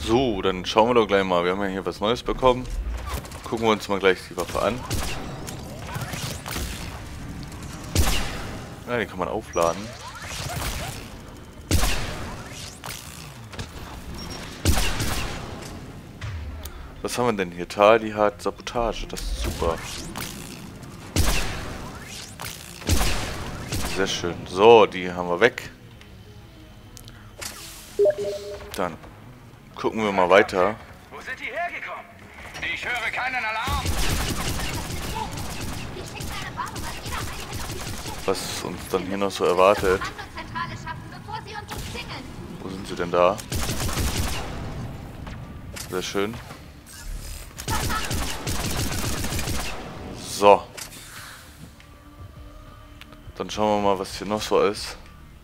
So, dann schauen wir doch gleich mal. Wir haben ja hier was Neues bekommen. Gucken wir uns mal gleich die Waffe an. Ja, die kann man aufladen. Was haben wir denn hier? Tal, die hat Sabotage. Das ist super. Sehr schön. So, die haben wir weg. Dann gucken wir mal weiter. Wo sind die hergekommen? Ich höre keinen Alarm. Was uns dann hier noch so erwartet. Wo sind sie denn da? Sehr schön. So. Dann schauen wir mal, was hier noch so ist.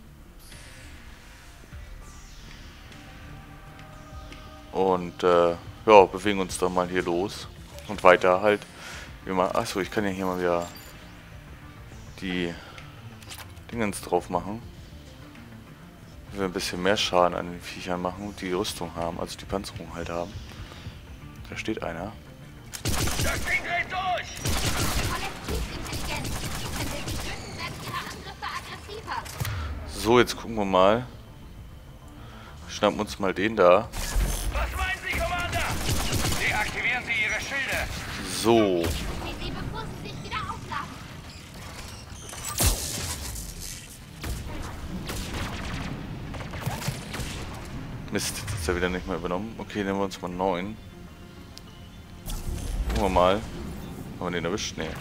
Und ja, bewegen uns dann mal hier los. Und weiter halt. Achso, ich kann ja hier mal wieder die Dingens drauf machen. Wenn wir ein bisschen mehr Schaden an den Viechern machen, die Rüstung haben, also die Panzerung halt haben. Da steht einer. Das Ding dreht durch! So, jetzt gucken wir mal. Schnappen uns mal den da. Was meinen Sie, Commander? Deaktivieren Sie Ihre Schilde. So. Mist, jetzt ist er wieder nicht mehr übernommen. Okay, nehmen wir uns mal 9. Gucken wir mal. Haben wir den erwischt? Nee.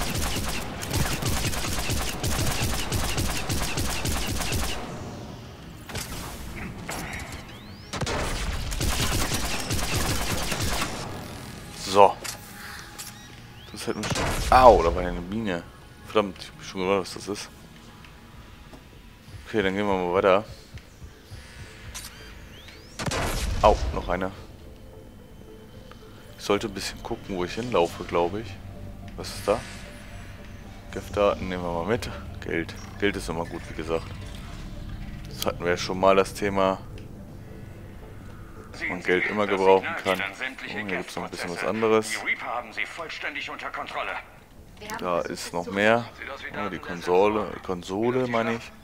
So. Das hätten wir schon... Au, da war ja eine Mine. Verdammt, ich hab schon gewundert, was das ist. Okay, dann gehen wir mal weiter. Au, noch einer. Ich sollte ein bisschen gucken, wo ich hinlaufe, glaube ich. Was ist da? Giftdaten nehmen wir mal mit. Geld. Geld ist immer gut, wie gesagt. Das hatten wir ja schon mal, das Thema. Dass man Geld immer gebrauchen kann. Oh, hier gibt es noch ein bisschen was anderes. Da ist noch mehr. Oh, die Konsole meine ich.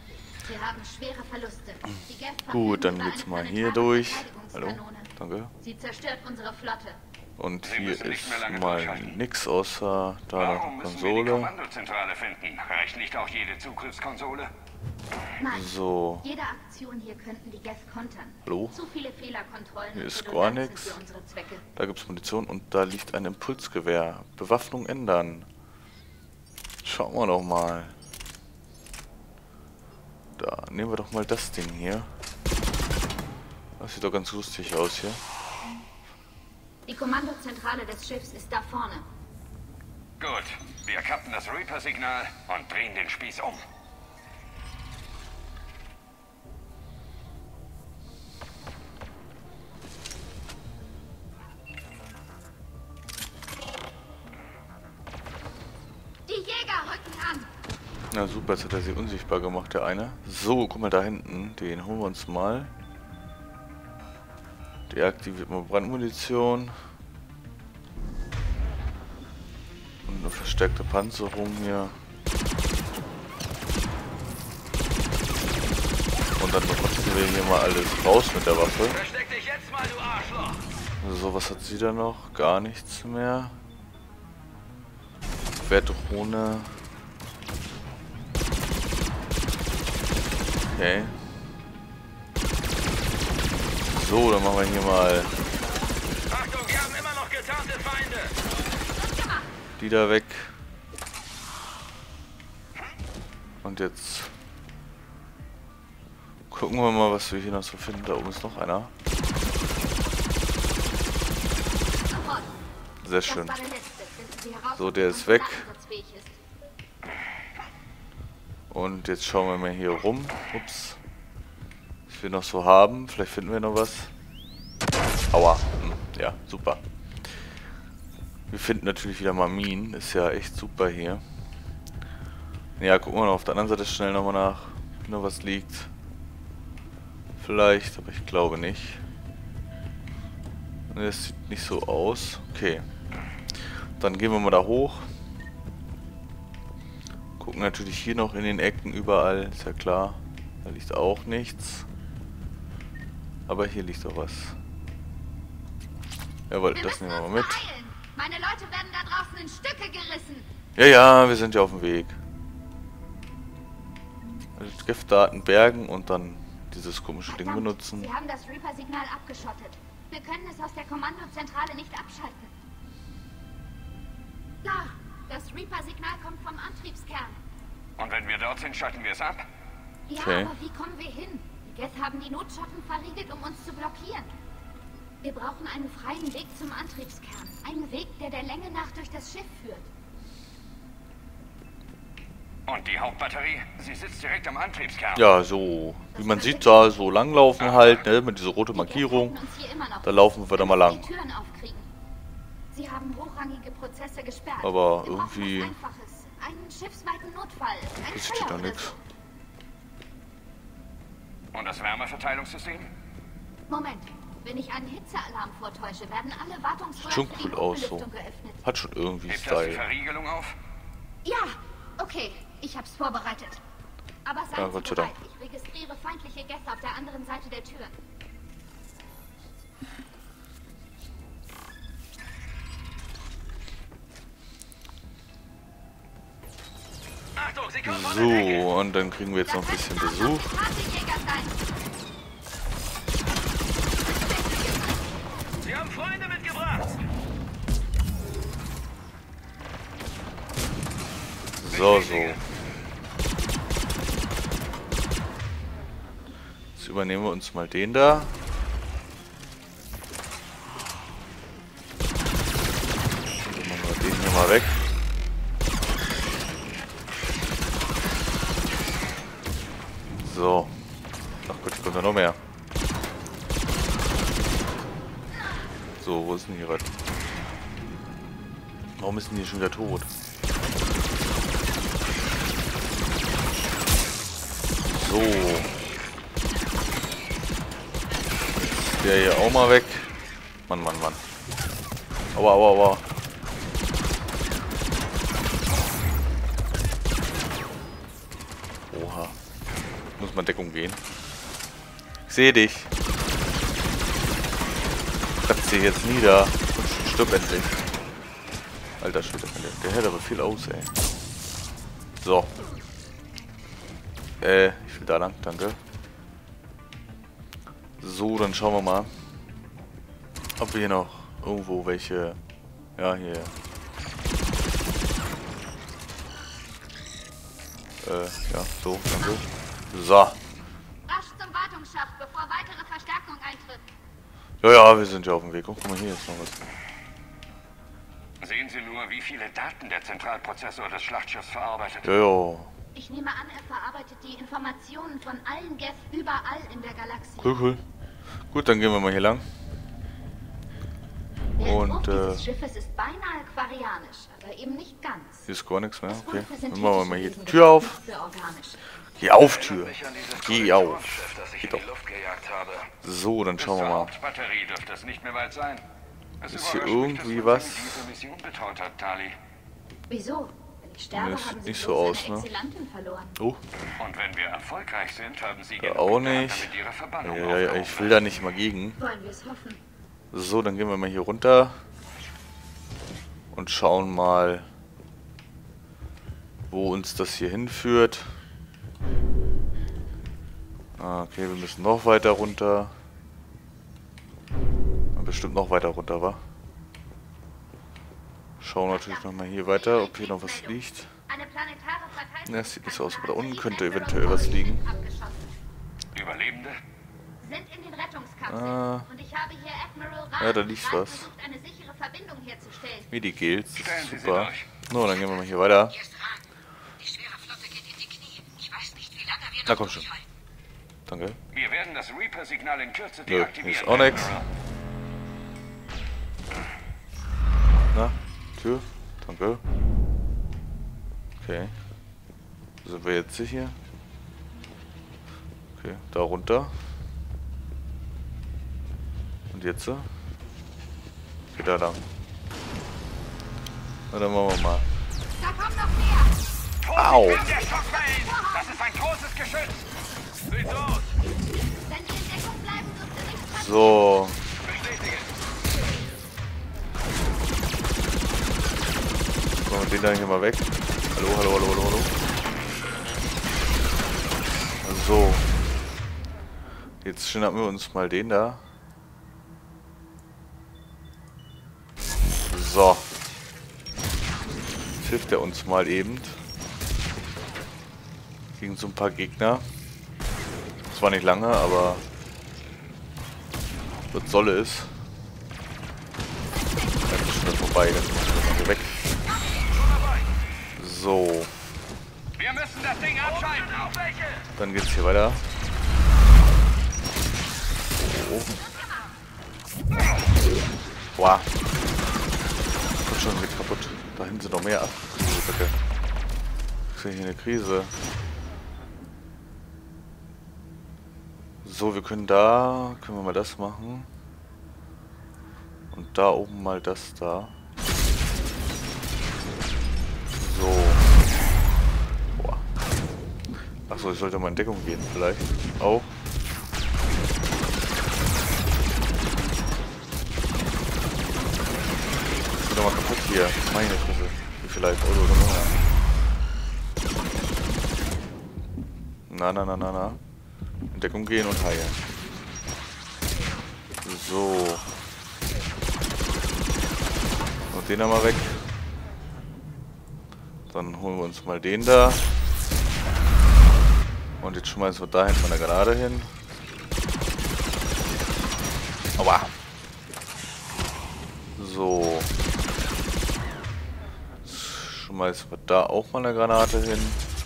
Gut, dann geht's mal hier durch. Hallo, danke. Sie zerstört unsere Flotte. Und hier ist mal nix außer da noch eine Konsole. Kommandozentrale finden. Reicht nicht auch jede Zugriffskonsole? Nein. So. Jede Aktion hier könnten die Geth kontern. Hallo? Zu viele Fehlerkontrollen. Hier ist gar nichts. Da gibt es Munition und da liegt ein Impulsgewehr. Bewaffnung ändern. Schauen wir doch mal. Da nehmen wir doch mal das Ding hier. Das sieht doch ganz lustig aus hier. Die Kommandozentrale des Schiffs ist da vorne. Gut, wir kappen das Reaper-Signal und drehen den Spieß um. Die Jäger rücken an! Na super, jetzt hat er sie unsichtbar gemacht, der eine. So, guck mal da hinten. Den holen wir uns mal. Deaktiviert mal Brandmunition. Und eine verstärkte Panzerung hier. Und dann nutzen wir hier mal alles raus mit der Waffe. Versteck dich jetzt mal, du Arschloch! So, was hat sie da noch? Gar nichts mehr. Schwertdrohne. Okay. So, dann machen wir hier mal Achtung, wir haben immer noch getarnte Feinde! die da weg. Und jetzt gucken wir mal, was wir hier noch so finden. Da oben ist noch einer. Sehr schön. So, der ist weg. Und jetzt schauen wir mal hier rum. Ups. Was wir noch so haben. Vielleicht finden wir noch was. Aua. Ja, super. Wir finden natürlich wieder mal Minen. Ist ja echt super hier. Ja, gucken wir noch auf der anderen Seite schnell nochmal nach. Ob noch was liegt. Vielleicht, aber ich glaube nicht. Das sieht nicht so aus. Okay. Dann gehen wir mal da hoch. Gucken natürlich hier noch in den Ecken überall. Ist ja klar. Da liegt auch nichts. Aber hier liegt doch was. Jawohl, das nehmen wir mal mit. Meine Leute werden da draußen in Stücke gerissen. Ja, ja, wir sind ja auf dem Weg. Also Giftdaten bergen und dann dieses komische Ding benutzen. Sie haben das Reaper-Signal abgeschottet. Wir können es aus der Kommandozentrale nicht abschalten. Da, das Reaper-Signal kommt vom Antriebskern. Und wenn wir dort sind, schalten wir es ab? Ja, Okay. aber wie kommen wir hin? Die Geth haben die Notschotten verriegelt, um uns zu blockieren. Wir brauchen einen freien Weg zum Antriebskern. Einen Weg, der der Länge nach durch das Schiff führt. Und die Hauptbatterie? Sie sitzt direkt am Antriebskern. Ja, so. Wie man sieht, da so langlaufen halt, ne, mit dieser roten Markierung. Da laufen wir da mal lang. Die Türen aufkriegen. Sie haben hochrangige Prozesse gesperrt. Aber Wir brauchen irgendwie- was Einfaches. Einen schiffsweiten Notfall. Ein Das steht Feuer da oder nix. Und das Wärmeverteilungssystem? so. Moment. Wenn ich einen Hitzealarm vortäusche, werden alle Wartungsröhren Schon für die cool aus, so. Notbelüftung geöffnet. Hat schon irgendwie Hebt das die Style. Verriegelung auf? Ja, okay. Ich hab's vorbereitet. Aber seien Ja, Sie Gott sei bereit. Dank. Ich registriere feindliche Gäste auf der anderen Seite der Tür. Achtung, sie kommen von der Decke! So, und dann kriegen wir jetzt noch ein bisschen Besuch. Straßenjäger sein. Sie haben Freunde mitgebracht! So, so. Jetzt übernehmen wir uns mal den da. Dann machen wir den hier mal weg. So. Ach Gott, hier kommt ja noch mehr. So, wo ist denn hier was? Warum ist denn hier schon wieder tot? So. Ist der hier auch mal weg. Mann, Mann, Mann. Aua, aua, aua. Oha. Muss mal Deckung gehen. Ich sehe dich. Kratzt dich jetzt nieder. Und stirb endlich. Alter Schwede, der hält aber viel aus, ey. So. Ich will da lang, danke. So, dann schauen wir mal, ob wir hier noch irgendwo welche... Ja, hier. Ja, so, danke. So. Rasch zum Wartungsschacht, bevor weitere Verstärkung eintritt. Ja, ja, wir sind ja auf dem Weg. Oh, guck mal, hier ist noch was. Sehen Sie nur, wie viele Daten der Zentralprozessor des Schlachtschiffs verarbeitet. Ja, ja. Ich nehme an, er verarbeitet die Informationen von allen Geth überall in der Galaxie. Cool, cool. Gut, dann gehen wir mal hier lang. Der Und, Entwurf dieses Schiffes ist beinahe quarianisch, aber eben nicht ganz. Hier ist gar nichts mehr. Das Okay, repräsentiert dann machen wir die mal hier die Chinesen Tür auf. für organisch. Geh auf, Tür. Mich an dieses Geh auf. Kollektionsschiff, das ich Geh in die doch. Luft gejagt habe. So, dann Bis schauen wir zur mal. Hauptbatterie dürfte es nicht mehr weit sein. Es Ist hier überrascht mich, dass irgendwie man was? Sie in diese Mission betraut hat, Tali. Wieso? Wenn ich sterbe, Das sieht haben sie nicht so bloß aus, eine ne? Exilantin verloren. Oh, Und wenn wir erfolgreich sind, haben Sie ja, genug auch getan, nicht. damit Ihre Verbannung Ja, ja, aufgehoben ich will da nicht mal gegen. Wollen wir es hoffen. So, dann gehen wir mal hier runter. Und schauen mal, wo uns das hier hinführt. Ah, okay, wir müssen noch weiter runter. Bestimmt noch weiter runter, wa? Schauen natürlich nochmal hier weiter, ob hier noch was liegt. Eine planetare Verteidigung. Ja, das sieht nicht so aus, aber da unten könnte eventuell was liegen. Überlebende? Sind in den Rettungskapseln. Ah. Und ich habe hier Admiral Ra. Ja, da liegt Ra was. versucht, eine sichere Verbindung herzustellen. Medi-Gels, das Stellen ist Sie sie super. durch. So, dann gehen wir mal hier weiter. Hier ist Rahn. Die schwere Flotte geht in die Knie. Ich weiß nicht, wie lange wir Na noch komm schon. durchhalten. Danke. Wir werden das Reaper-Signal in Kürze Nö, deaktivieren. ist auch nix. Admiral. Na, Tür. Danke. Okay. Wo sind wir jetzt hier? Okay, da runter. Und jetzt? geht da lang. Na, dann machen wir mal. Da kommt noch mehr! Au! Der Schockwellen! Das ist ein großes Geschütz! Sieht so aus! Wenn wir in Deckung bleiben, dürfte nichts passieren. So. Bestätige! Machen wir den dann hier mal weg. Hallo, hallo, hallo, hallo, hallo. So. Jetzt schnappen wir uns mal den da. So. Jetzt hilft er uns mal eben. Gegen so ein paar Gegner. Zwar nicht lange, aber was soll es? Jetzt ist schon vorbei, jetzt muss ich mal weg. So. Wir müssen das Ding abschalten! Auf welche? Dann geht's hier weiter. So. Boah. Kommt schon wieder kaputt. Da hinten sind noch mehr. Bitte. Ich sehe hier eine Krise. So, wir können da. Können wir mal das machen. Und da oben mal das da. So. Boah. Achso, ich sollte mal in Deckung gehen, vielleicht. Auch. Ist doch mal kaputt hier. Meine Fresse. Wie vielleicht Auto oder Na. Na. In Deckung gehen und heilen. So. Und den einmal weg. Dann holen wir uns mal den da. Und jetzt schmeißen wir da hinten mal eine Granate hin. Aua. So. Schmeißen wir da auch mal eine Granate hin.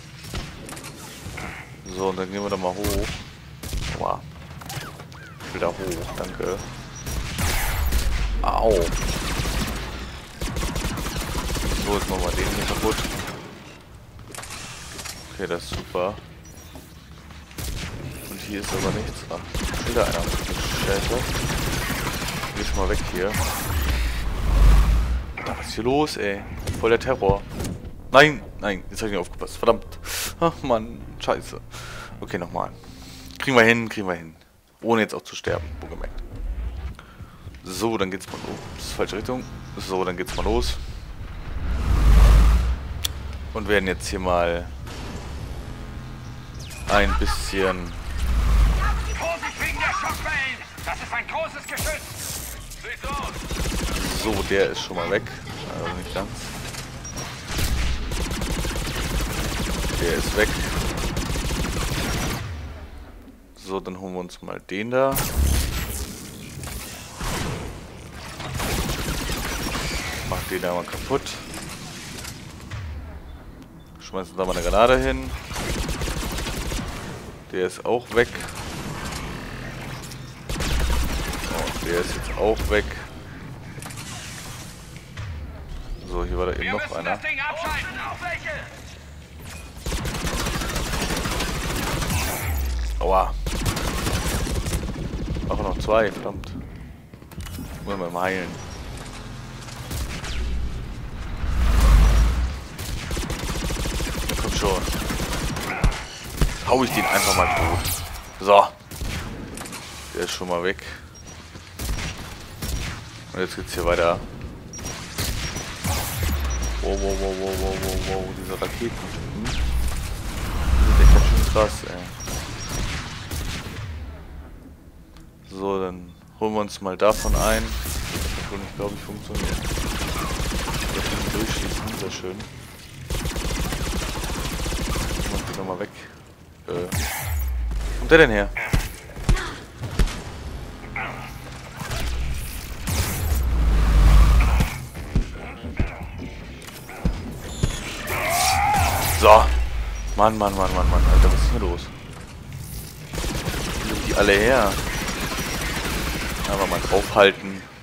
So, und dann gehen wir da mal hoch. Aua. Ich will da hoch, danke. Au. So, jetzt machen wir den hier kaputt. Okay, das ist super. Und hier ist aber nichts. Ah, wieder einer. Scheiße. Geh schon mal weg hier. Alter, was ist hier los, ey? Voll der Terror. Nein, jetzt hab ich nicht aufgepasst. Verdammt. Ach Mann, scheiße. Okay, nochmal. Kriegen wir hin. Ohne jetzt auch zu sterben, wohlgemerkt. So, dann geht's mal los. Das ist die falsche Richtung. So, dann geht's mal los. Und werden jetzt hier mal ein bisschen... Vorsicht wegen der Schockwellen! Das ist ein großes Geschütz! Sieht so aus! So, der ist schon mal weg. Also nicht ganz. Der ist weg. So, dann holen wir uns mal den da. Mach den da mal kaputt. Schmeißen da mal eine Granate hin. Der ist auch weg. Oh, der ist jetzt auch weg. So, hier war da eben noch einer. Das Ding abschalten! Auf welche? Aua. Auch noch zwei, verdammt. Wollen wir mal heilen. Ja, komm schon. Hau ich den einfach mal tot. So. Der ist schon mal weg. Und jetzt geht's hier weiter. Wow. Diese Raketen. Die sind echt ganz schön krass, ey. So, dann holen wir uns mal davon ein. Das wird nicht, glaube ich, funktionieren. Wir können durchschießen, sehr schön. Ich mach die nochmal weg. Wo kommt der denn her? So. Mann. Alter, was ist hier los? Wo sind die alle her? Einfach mal draufhalten.